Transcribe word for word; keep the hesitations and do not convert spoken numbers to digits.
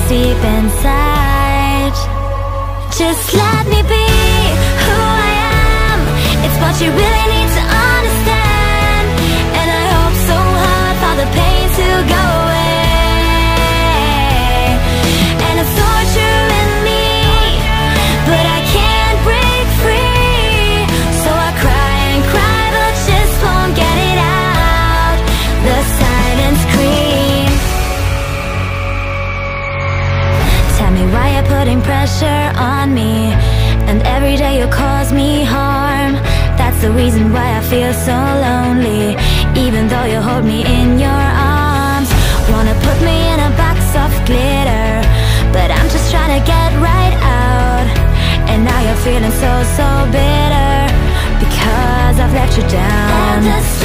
deep inside. Just let me be who I am. It's what you really need to understand. And I hope so hard for the pain to go away. And it's torture in me, but I can't break free. So I cry and cry, but just won't get it out. The silent scream. Tell me why you're putting pressure on me, and every day you cause me harm. That's the reason why I feel so lonely, even though you hold me in your arms. Wanna put me in a box of glitter, but I'm just trying to get right out. And now you're feeling so, so bitter, because I've let you down.